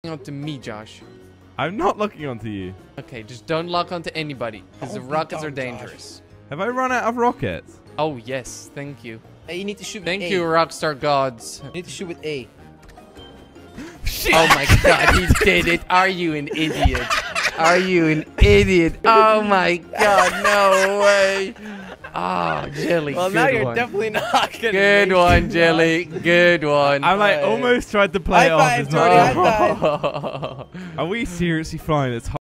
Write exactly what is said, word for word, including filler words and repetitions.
onto me, Josh. I'm not looking onto you. Okay, just don't lock onto anybody, because the Don't be rockets dumb, are dangerous. Josh. Have I run out of rockets? Oh, yes. Thank you. Hey, you need to shoot with Thank A. you, Rockstar Gods. You need to shoot with A. Shit. Oh my god, he did it. Are you an idiot? Are you an idiot? Oh my god, no way. Ah, oh, Jelly. Well, good now you're one. definitely not gonna Good make one, it, Jelly. Good one. I like Alright. almost tried to play High it off. five, It's Jordy, not. high five. Are we seriously flying this high?